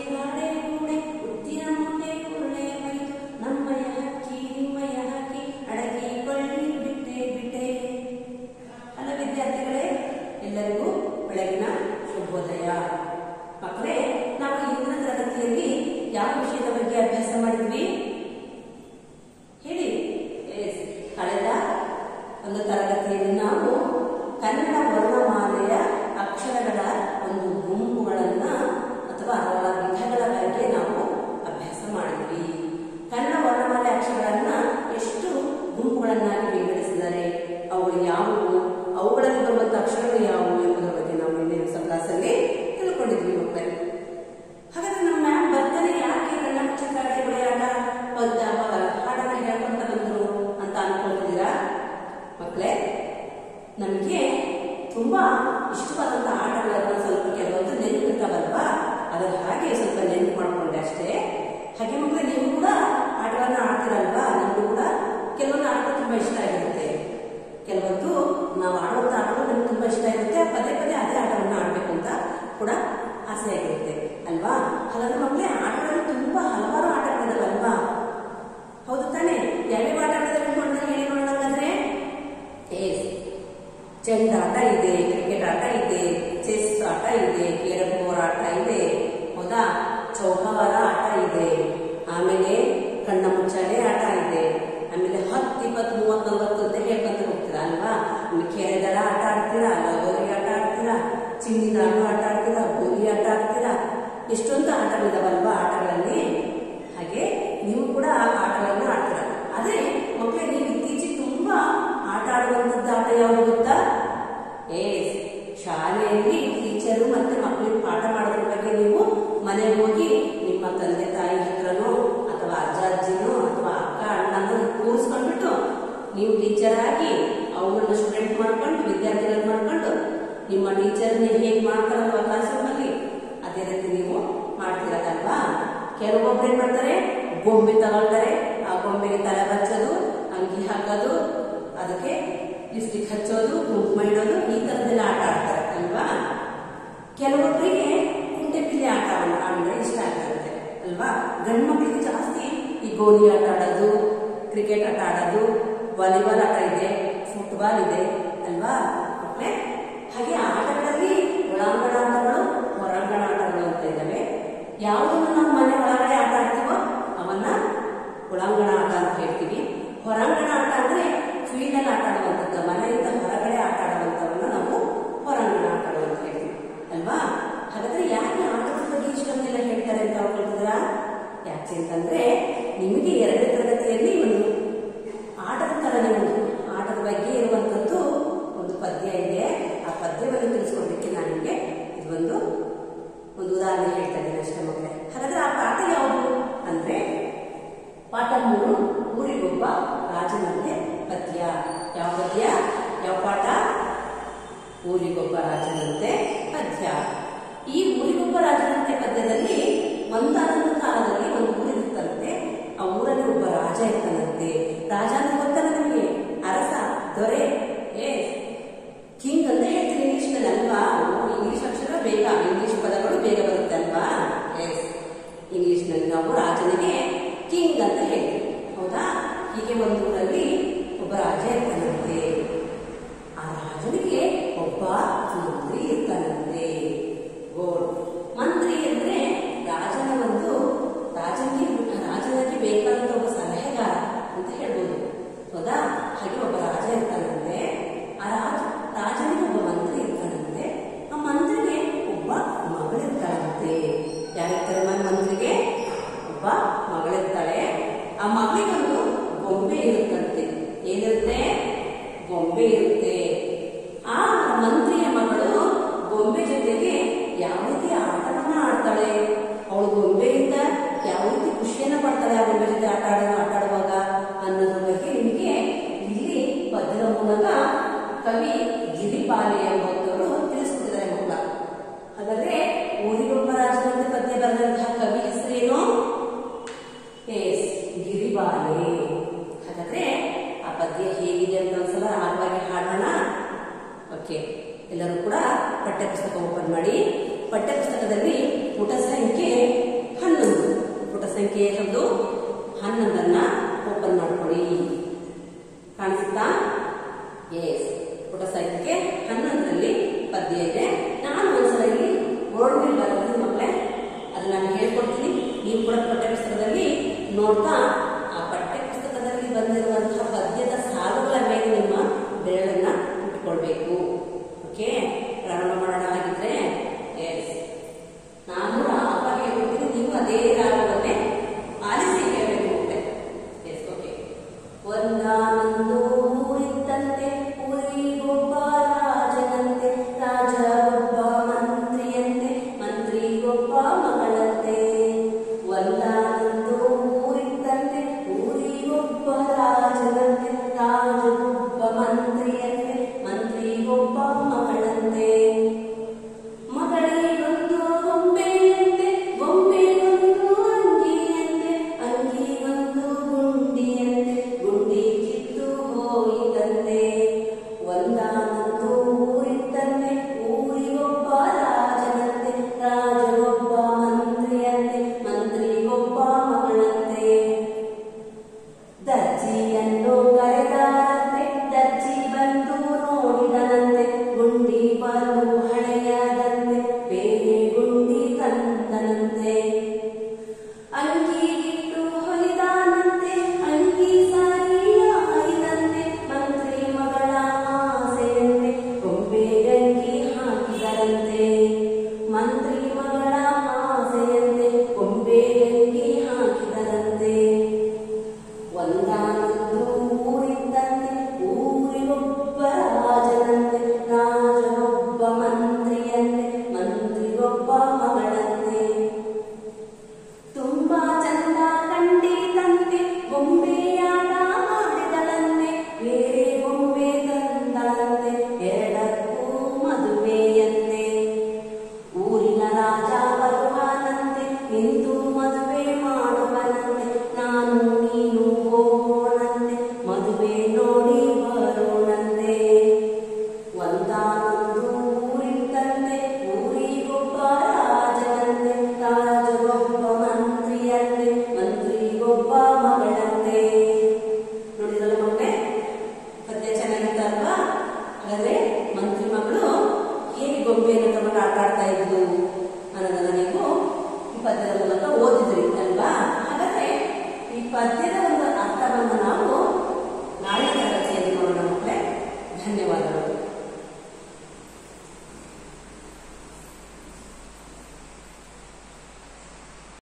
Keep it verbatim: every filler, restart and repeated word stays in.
ಗಾಡೆ ಗೂಡೆ ಉದ್ದಿನ ಮೂಟೆ ಉರುಳೆ ಮೈದು ನಮ್ಮಯ ಹಕ್ಕಿ ನಿಮ್ಮಯ ಹಕ್ಕಿ ಅಡಗಿ ಕೊಳ್ಳಿ ಬಿಟ್ಟೆ ಬಿಟ್ಟೆ. ಹಲೋ ವಿದ್ಯಾರ್ಥಿಗಳೇ, ಎಲ್ಲರಿಗೂ ಬೆಳಗಿನ ಶುಭೋದಯ. ಮಕ್ಕಳೇ, ನಾವು ಇಂದಿನ ತರಗತಿಯಲ್ಲಿ ಯಾವ ವಿಷಯದ ಬಗ್ಗೆ ಅಭ್ಯಾಸ ಮಾಡಿದ್ವಿ ಹೇಳಿ? ಕಳೆದ ಒಂದು ತರಗತಿಯಲ್ಲಿ ನಾವು ಕನ್ನಡ ವರ್ಣಮಾಲೆಯ ಅಕ್ಷರಗಳ ಒಂದು ಗುಂಪುಗಳನ್ನ ಅಥವಾ ಅವರ ವಿಧಗಳ ಬಗ್ಗೆ ನಾವು ಅಭ್ಯಾಸ ಮಾಡಿದ್ವಿ. ಕನ್ನಡ ವರ್ಣಮಾಲೆ ಅಕ್ಷರಗಳನ್ನ ಎಷ್ಟು ಗುಂಪುಗಳನ್ನಾಗಿ ವಿಂಗಡಿಸಿದ್ದಾರೆ, ಅವುಗಳು ಯಾವುವು, ಅವುಗಳಲ್ಲಿ ಬರುವಂತಹ ಅಕ್ಷರಗಳು ಯಾವುವು ಎಂಬುದರ ಬಗ್ಗೆ ನಾವು ನಿನ್ನೆ ಹೊಸ ಕ್ಲಾಸಲ್ಲಿ ತಿಳ್ಕೊಂಡಿದ್ವಿ ಮಕ್ಕಳೇ. ಹಾಗಾದ್ರೆ ನಮ್ಮ ಮ್ಯಾಮ್ ಬರ್ತಾನೆ ಯಾಕೆ ಕಣ್ಣ ಮುಚ್ಚಿಕಾಡೆ ಹೊಡೆಯಾಟ ಪದ್ಯ ಹಾಡನ್ನ ಹೇಳ್ಕೊಂತ ಬಂದ್ರು ಅಂತ ಅನ್ಕೊಂಡಿದ್ದೀರಾ ಮಕ್ಕಳೇ? ನಮಗೆ ತುಂಬಾ ಇಷ್ಟವಾದಂತಹ ಆಟಗಳನ್ನ ಸ್ವಲ್ಪ ಕೆಲವೊಂದು ನೆನಪಿರ್ತಾವಲ್ವಾ, ಅದನ್ನ ಹಾಗೆ ಸ್ವಲ್ಪ ನೆನಪು ಮಾಡ್ಕೊಂಡೆ ಅಷ್ಟೇ. ಹಾಗೆ ಮಕ್ಕಳೇ, ನೀವು ಕೂಡ ಆಟಗಳನ್ನ ಆಡ್ತೀರಲ್ವಾ? ನಿಮಗೂ ಕೂಡ ಕೆಲವೊಂದು ಆಟ ತುಂಬಾ ಇಷ್ಟ ಆಗಿರುತ್ತೆ. ಕೆಲವೊಂದು ನಾವು ಆಡುವಂತ ಆಟಗಳು ನಮ್ಗೆ ತುಂಬಾ ಇಷ್ಟ ಇರುತ್ತೆ. ಪದೇ ಪದೇ ಅದೇ ಆಟವನ್ನ ಆಡ್ಬೇಕು ಅಂತ ಕೂಡ ಆಸೆ ಆಗಿರುತ್ತೆ ಅಲ್ವಾ? ಹಾಗಾದ್ರೆ ಮಕ್ಕಳೇ, ಆಟಗಳಲ್ಲಿ ತುಂಬಾ ಹಲವಾರು ಆಟಗಳಿದಾವಲ್ವಾ? ಹೌದು ತಾನೆ? ಯಾವ್ಯಾವ ಆಟಗಳಿದಾವೆ ನೋಡಿದ್ರೆ ಹೇಳಿ ನೋಡೋಣ. ಅಂದ್ರೆ ಚೆಂಡಾಟ ಇದೆ, ಕ್ರಿಕೆಟ್ ಆಟ ಇದೆ, ಚೆಸ್ ಆಟ ಇದೆ, ಕೇರಂ ಬೋರ್ಡ್ ಆಟ ಇದೆ, ಹೌದಾ? ಚೌಕಾಬಾರ ಆಟ ಇದೆ, ಆಮೇಲೆ ಕಣ್ಣ ಮುಚ್ಚಾಲೆ ಆಟ ಇದೆ, ಆಮೇಲೆ ಹತ್ತು ಇಪ್ಪತ್ತು ಮೂವತ್ ನಲ್ವತ್ತು ಅಂತ ಹೇಳ್ಕೊಂತ ಹೋಗ್ತೀರಾ ಅಲ್ವಾ? ಕೆರೆ ದಡ ಆಟ ಆಡ್ತೀರಾ, ಲಗೋರಿ ಆಟ ಆಡ್ತೀರಾ, ಚಿನ್ನಿ ದಾಂಡು ಆಟ ಆಡ್ತೀರಾ, ಗೋಲಿ ಆಟ ಆಡ್ತೀರಾ, ಎಷ್ಟೊಂದು ಆಟಗಳಿದಾವಲ್ವಾ ಆಟಗಳಲ್ಲಿ. ಹಾಗೆ ನೀವು ಕೂಡ ಆ ಆಟಗಳನ್ನ ಆಡ್ತೀರಾ. ಆದ್ರೆ ಮಕ್ಕಳೇ, ನೀವು ಇತ್ತೀಚೆಗೆ ತುಂಬಾ ಆಟ ಆಡುವಂತದ್ದು ಆಟ ಯಾವುದು ಗೊತ್ತಾ? ಏಸ್ ಶಾಲೆಯಲ್ಲಿ ಟೀಚರು ಮತ್ತೆ ಮಕ್ಕಳಿಗೆ ಪಾಠ ಮಾಡೋದ್ರ ಬಗ್ಗೆ ನೀವು ಮನೆಗೆ ಹೋಗಿ ನಿಮ್ಮ ತಂದೆ ತಾಯಿ ಹತ್ರನೋ ಅಥವಾ ಅಜ್ಜ ಅಜ್ಜಿನೋ ಅಥವಾ ಅಕ್ಕ ಅಣ್ಣನೋ ಕೂರಿಸ್ಕೊಂಡ್ಬಿಟ್ಟು ನೀವು ಟೀಚರ್ ಆಗಿ ಅವ್ರನ್ನ ಸ್ಟೂಡೆಂಟ್ ಮಾಡ್ಕೊಂಡು ವಿದ್ಯಾರ್ಥಿಗಳನ್ನ ಮಾಡ್ಕೊಂಡು ನಿಮ್ಮ ಟೀಚರ್ನ ಹೇಗೆ ಮಾಡ್ತಾರಲ್ವಾ ಕ್ಲಾಸ್ ರೂಮಲ್ಲಿ, ಅದೇ ರೀತಿ ನೀವು ಮಾಡ್ತಿರತ್ತಲ್ವಾ? ಕೆಲವೊಬ್ರು ಏನ್ ಮಾಡ್ತಾರೆ, ಗೊಂಬೆ ತಗೊಳ್ತಾರೆ, ಆ ಗೊಂಬೆಗೆ ತಲೆ ಹಚ್ಚೋದು, ಅಂಗಿ ಹಾಕೋದು, ಅದಕ್ಕೆ ಲಿಪ್ಸ್ಟಿಕ್ ಹಚ್ಚೋದು, ಕುಂಕುಮ ಇಡೋದು, ಈ ತರದೆಲ್ಲ ಆಟ ಆಡ್ತಾರೆ ಅಲ್ವಾ? ಕೆಲವೊಬ್ಬರಿಗೆ ಕುಂಟೆ ಬಿಲ್ಲೆ ಆಟ ಆಡಿದ್ರೆ ಇಷ್ಟ ಆಗಿರುತ್ತೆ ಅಲ್ವಾ? ಗಂಡು ಮಕ್ಕಳಿಗೆ ಜಾಸ್ತಿ ಈ ಗೋಲಿ ಆಟ ಆಡೋದು, ಕ್ರಿಕೆಟ್ ಆಟ ಆಡೋದು, ವಾಲಿಬಾಲ್ ಆಟ ಇದೆ, ಫುಟ್ಬಾಲ್ ಇದೆ ಅಲ್ವಾ ಮಕ್ಕಳೇ? ಹಾಗೆ ಆಟಗಳಲ್ಲಿ ಒಳಾಂಗಣ ಆಟಗಳು, ಹೊರಾಂಗಣ ಆಟಗಳು ಅಂತ ಇದ್ದಾವೆ. ಯಾವುದನ್ನ ನಾವು ಮನೆ ಒಳಗಡೆ ಆಟ ಆಡ್ತೀವೋ ಅವನ್ನ ಒಳಾಂಗಣ ಆಟ ಅಂತ ಹೇಳ್ತೀವಿ. ಹೊರಾಂಗಣ ಆಟ ಅಂದ್ರೆ ಫೀಲ್ಡ್ ಅಲ್ಲಿ ಆಟ ಆಡುವಂಥದ್ದು, ಮನೆಯಿಂದ ಹೊರಗಡೆ ಆಟ ಆಡುವಂಥವನ್ನ ನಾವು ಹೊರಾಂಗಣ ಆಟ ಅಂತ ಹೇಳ್ತೀವಿ ಅಲ್ವಾ? ಹಾಗಾದ್ರೆ ಯಾಕೆ ಆಟದ ಬಗ್ಗೆ ಇಷ್ಟೊಂದೆಲ್ಲ ಹೇಳ್ತಾರೆ ಅಂತ ಹೇಳ್ತಿದ್ರ? ಯಾಕೆ ಅಂತಂದ್ರೆ ನಿಮಗೆ ಎರಡನೇ ತರಗತಿಯಲ್ಲಿ ಒಂದು ಆಟದ ತರನೇ ಒಂದು ಆಟದ ಬಗ್ಗೆ ಇರುವಂತದ್ದು ಒಂದು ಪದ್ಯ ಇದೆ. ಆ ಪದ್ಯವನ್ನು ತಿಳಿಸ್ಕೊಡ್ಲಿಕ್ಕೆ ನಾನು ನಿಮಗೆ ಇದೊಂದು ಒಂದು ಉದಾಹರಣೆ ಹೇಳ್ತಾ ಇದ್ದೀನಿ ಅಷ್ಟೇ ಮಕ್ಕಳೇ. ಹಾಗಾದ್ರೆ ಆ ಪಾಠ ಯಾವುದು ಅಂದ್ರೆ ಪಾಠ ಮೂರು, ಊರಿಗೊಬ್ಬ ರಾಜನಂತೆ ಪದ್ಯ. ಯಾವ ಪದ್ಯ? ಯಾವ ಪಾಠ? ಊರಿಗೊಬ್ಬ ರಾಜನಂತೆ ಪದ್ಯ. ಈ ಊರಿಗೊಬ್ಬ ರಾಜನಂತೆ ಪದ್ಯದಲ್ಲಿ ಒಂದಾನೊಂದು ಕಾಲದಲ್ಲಿ ಒಂದು ಊರಿರುತ್ತಂತೆ. ಆ ಊರಲ್ಲಿ ಒಬ್ಬ ರಾಜ ಇರ್ತಾನಂತೆ. ರಾಜ ಅಂತ ಗೊತ್ತಲ್ಲ ನಮಗೆ, ಅರಸ, ದೊರೆ, ಏ ಕಿಂಗ್ ಅಂತ ಹೇಳ್ತೀವಿ ಇಂಗ್ಲಿಷ್ ನಲ್ಲಿ ಅಲ್ವಾ? ಇಂಗ್ಲಿಷ್ ಅಕ್ಷರ ಬೇಗ, ಇಂಗ್ಲಿಷ್ ಪದಗಳು ಬೇಗ ಬರುತ್ತೆ ಅಲ್ವಾ? ಎಸ್, ಇಂಗ್ಲಿಷ್ ನಲ್ಲಿ ನಾವು ರಾಜನಿಗೆ ಕಿಂಗ್ ಅಂತ ಹೇಳ್ತೀವಿ, ಹೌದಾ? ಹೀಗೆ ಒಂದು ಊರಲ್ಲಿ ಒಬ್ಬ ರಾಜ ಇರ್ತಾನಂತೆ. ಆ ರಾಜನಿಗೆ ಒಬ್ಬ ಮಂತ್ರಿ ಇರ್ತಾನಂತೆ. ಮಂತ್ರಿ ಅಂದ್ರೆ ರಾಜನ ಒಂದು ರಾಜನಿಗೆ ರಾಜನಿಗೆ ಬೇಕಾದಂತ ಒಬ್ಬ ಸಲಹೆಗಾರ ಅಂತ ಹೇಳ್ಬೋದು, ಹೌದಾ? ಹಾಗೆ ಒಬ್ಬ ರಾಜ ಇರ್ತಾನಂತೆ. ಆ ರಾಜ ರಾಜನಿಗೆ ಒಬ್ಬ ಮಂತ್ರಿ ಇರ್ತಾನಂತೆ. ಆ ಮಂತ್ರಿಗೆ ಒಬ್ಬ ಮಗಳಿರ್ತಾಳಂತೆ. ಯಾರಿರ್ತಾರೆ ಮಂತ್ರಿಗೆ? ಒಬ್ಬ ಮಗಳಿರ್ತಾಳೆ. ಆ ಮಗಳಿಗೊಂದು ಗೊಂಬೆ ಇರುತ್ತಂತೆ. ಏನಿರುತ್ತೆ? ಗೊಂಬೆ ಇರುತ್ತೆ. ಆ ಮಂತ್ರಿಯ ಮಗಳು ಗೊಂಬೆ ಜೊತೆಗೆ ಯಾವ ರೀತಿ ಆಟವನ್ನ ಆಡ್ತಾಳೆ, ಅವಳು ಗೊಂಬೆಯಿಂದ ಯಾವ ರೀತಿ ಖುಷಿಯನ್ನ ಪಡ್ತಾಳೆ ಆ ಗೊಂಬೆ ಜೊತೆ ಆಟ ಆಡ ಆಟ ಆಡುವಾಗ ಅನ್ನೋದ್ರ ಬಗ್ಗೆ ನಿಮಗೆ ಇಲ್ಲಿ ಪದ್ಯದ ಮೂಲಕ ಕವಿ ಗಿರಿಪಾಲೆ ಎಂಬುವವರು ತಿಳಿಸ್ತಿದ್ದಾರೆ ಮಕ್ಕಳ. ಹಾಗಾದ್ರೆ ಊರಿಗೊಬ್ಬ ರಾಜನಂತೆ ಪದ್ಯ ಬರೆದಂತಹ ಕವಿ ಹೆಸರೇನು? ಎಸ್, ಗಿರಿಪಾಲೆ. ಹಾಗಾದ್ರೆ ಆ ಪದ್ಯ ಹೇಗಿದೆ ಅಂತ ಒಂದ್ಸಲ ರಾಗವಾಗಿ ಹಾಡೋಣ. ಓಕೆ, ಎಲ್ಲರೂ ಕೂಡ ಪಠ್ಯ ಪುಸ್ತಕ ಓಪನ್ ಮಾಡಿ. ಪಠ್ಯ ಪುಸ್ತಕದಲ್ಲಿ ಪುಟ ಸಂಖ್ಯೆ ಸಂಖ್ಯೆ ಎಷ್ಟೊಂದು ಹನ್ನೊಂದನ್ನ ಓಪನ್ ಮಾಡ್ಕೊಳ್ಳಿ. ಕಾಣಿಸುತ್ತಾ? ಎಸ್, ಪುಟ ಸಂಖ್ಯೆ ಹನ್ನೊಂದರಲ್ಲಿ ಪದ್ಯ ಇದೆ. ನಾನು ಒಂದ್ಸಲ ಇಲ್ಲಿ ಬೋರ್ಡ್ ಮೇಲೆ ಬರ್ತೀನಿ ಮಕ್ಕಳೇ, ಅದನ್ನ ನಾನು ಹೇಳ್ಕೊಡ್ತೀನಿ. ನೀವು ಕೂಡ ಪಠ್ಯ ಪುಸ್ತಕದಲ್ಲಿ ನೋಡ್ತಾ ಆ ಪಠ್ಯ ಪುಸ್ತಕದಲ್ಲಿ ಬಂದಿರುವಂತಹ ಪದ್ಯದ ಸಾಲುಗಳ ಮೇಲೆ ನಿಮ್ಮ ಬೆರಳನ್ನ ಇಟ್ಕೊಳ್ಬೇಕು. ಓಕೆ, ಪ್ರಾರಂಭ ಮಾಡೋಣ. ಹಾಗಿದ್ರೆ ಎಸ್, ನಾನು ರಾಗ ಹೇಳ್ಕೊಡ್ತೀನಿ, ನೀವು ಅದೇ ರಾಗವನ್ನೇ ಆಲಿಸಿ ಹೇಳಬೇಕು. Yes, okay. ಒಂದಾನೊಂದು ಊರಿದ್ದಂತೆ, ಊರಿಗೊಬ್ಬ ರಾಜನಂತೆ, ರಾಜಗೊಬ್ಬ ಮಂತ್ರಿಯಂತೆ, ಮಂತ್ರಿಗೊಬ್ಬ ಮಗಳಂತೆ. ಒಂದಾನೊಂದು ಊರಿದ್ದಂತೆ, ಊರಿಗೊಬ್ಬ ರಾಜನಂತೆ, ರಾಜಗೊಬ್ಬ ಮಂತ್ರಿಯಂತೆ, ಮಂತ್ರಿಗೊಬ್ಬ ಮಗಳಂತೆ. ಮಗಳಿಗೊಂದು ಗೊಂಬೆಯಂತೆ, ಗೊಂಬೆಗೊಂದು ಅಂಗಿಯಂತೆ, ಅಂಗಿಗೊಂದು ಗುಂಡಿಯಂತೆ, ಗುಂಡಿ ಕಿತ್ತು ಹೋಯಿತಂತೆ. ಒಂದಾನೊಂದು ಊರಿದ್ದಂತೆ, ಊರಿಗೊಬ್ಬ ರಾಜನಂತೆ, ರಾಜಗೊಬ್ಬ ಮಂತ್ರಿಯಂತೆ, ಮಂತ್ರಿಗೊಬ್ಬ ಮಗಳಂತೆ. ದರ್ಜಿಯನ್ನು ಕರೆದಾರಂತೆ, ದರ್ಜಿ ಬಂದು ನೋಡಿದನಂತೆ, ಗುಂಡಿ ಬಲು ಹಳೆಯದಂತೆ, ಬೇರೆ ಗುಂಡಿ ತಂದನಂತೆ. ಅಂಗಿಗಿಟ್ಟು ಹೊಲಿದಾನಂತೆ, ಅಂಗಿ ಸಾರಿಯಾಯಿದಂತೆ, ಮಂತ್ರಿ ಮಗಳ ಆಸೆಯಂತೆ, ಗೊಂಬೆಗಂಗಿ ಹಾಕಿದರಂತೆ. ಮಂತ್ರಿ ಮಗಳ ಆಸೆಯಂತೆ, ಗೊಂಬೆಗಂಗಿ ಹಾಕಿದರಂತೆ. ಒಂದಾನೊಂದು ಊರಿದ್ದಂತೆ, ಊರಿಗೊಬ್ಬ ರಾಜನಂತೆ, ರಾಜನೊಬ್ಬ ಮಂತ್ರಿಯಂತೆ, ಮಂತ್ರಿಗೊಬ್ಬ ಮಗಳಂತೆ. ತುಂಬಾ ಚಂದ ಕಂಡಿತಂತೆ, ಗೊಂಬೆಯಾಟ ಮಾಡಿದಳಂತೆ, ಬೇರೆ ಗೊಂಬೆ ತಂದಳಂತೆ, ಎರಡಕ್ಕೂ ಮದುವೆಯಂತೆ. ಊರಿನ ರಾಜ ಬರುವನಂತೆ, ನಿಂತು ಮದುವೆ ಮಾಡುವನಂತೆ, ನಾನು ನೀನು ಹೋಗೋಣಂತೆ, ಮದುವೆ ನೋಡಿ ಬರೋಣಂತೆ. ಒಂದಾನೊಂದು ಊರಿದ್ದಂತೆ, ಊರಿಗೊಬ್ಬ ರಾಜನಂತೆ, ರಾಜಗೊಬ್ಬ ಮಂತ್ರಿಯಂತೆ, ಮಂತ್ರಿಗೊಬ್ಬ ಮಗಳಂತೆ. ನೋಡಿದ್ರಲ್ಲ ಮಕ್ಕಳೇ, ಪದ್ಯ ಚೆನ್ನಾಗಿತ್ತು ಅಲ್ವಾ? ಹಾಗಾದ್ರೆ ಮಂತ್ರಿ ಮಗಳು ಹೇಗೆ ಗೊಂಬೆಯನ್ನು ತಗೊಂಡು ಆಟ ಆಡ್ತಾ ಇದ್ದು ಅನ್ನೋದನ್ನ ನೀವು ಈ ಪದ್ಯದ ಮೂಲಕ ಓದಿದ್ರಿ ಅಲ್ವಾ? ಹಾಗಾದ್ರೆ ಈ ಪದ್ಯದ ಒಂದು ಅರ್ಥವನ್ನು ನಾವು ನಾಳೆ ತರಗತಿಯಲ್ಲಿ ನೋಡೋಣ ಮಕ್ಕಳೇ. ಧನ್ಯವಾದಗಳು.